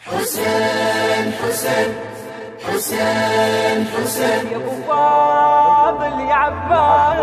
حسين حسين حسين حسين يا ابو فاضل يا عباس،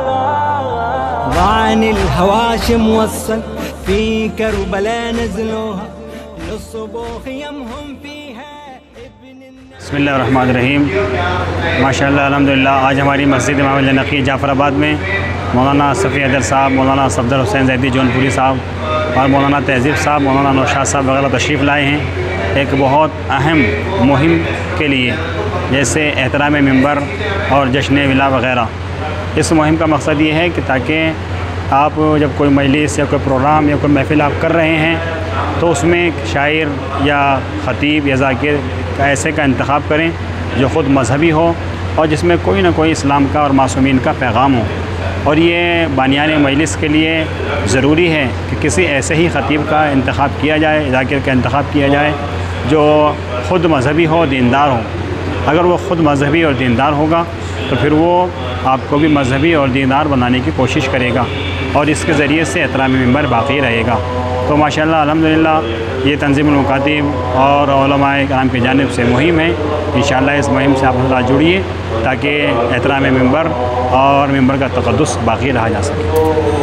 ضعن الهواشم وصل في كربلاء نزلوها للصبوح يمهم فيها بسم اللہ الرحمن الرحیم۔ ماشاء اللہ الحمدللہ آج ہماری مسجد امام علی نقی جعفر آباد میں مولانا صفی حیدر صاحب، مولانا صفدر حسین زیدی جونپوری صاحب اور مولانا تہذیب صاحب، مولانا نوشاد صاحب وغیرہ تشریف لائے ہیں ایک بہت اہم مہم کے لیے، جیسے احترام ممبر اور جشن ولا وغیرہ۔ اس مہم کا مقصد یہ ہے کہ تاکہ آپ جب کوئی مجلس یا کوئی پروگرام یا کوئی محفل آپ کر رہے ہیں تو اس میں شاعر یا خطیب یا ذاکر ایسے کا انتخاب کریں جو خود مذہبی ہو اور جس میں کوئی نہ کوئی اسلام کا اور معصومین کا پیغام ہو۔ اور یہ بانیان مجلس کے لیے ضروری ہے کہ کسی ایسے ہی خطیب کا انتخاب کیا جائے، ذاکر کا انتخاب کیا جائے جو خود مذہبی ہو، دیندار ہو۔ اگر وہ خود مذہبی اور دیندار ہوگا تو پھر وہ آپ کو بھی مذہبی اور دیندار بنانے کی کوشش کرے گا اور اس کے ذریعے سے احترام ممبر باقی رہے گا۔ تو ماشاءاللہ الحمدللہ یہ تنظیم المکاتب اور علماء کرام کی جانب سے مہم ہے۔ انشاءاللہ اس مہم سے آپ حضرات جڑیے تاکہ احترام ممبر اور ممبر کا تقدس باقی رہا جا سکے۔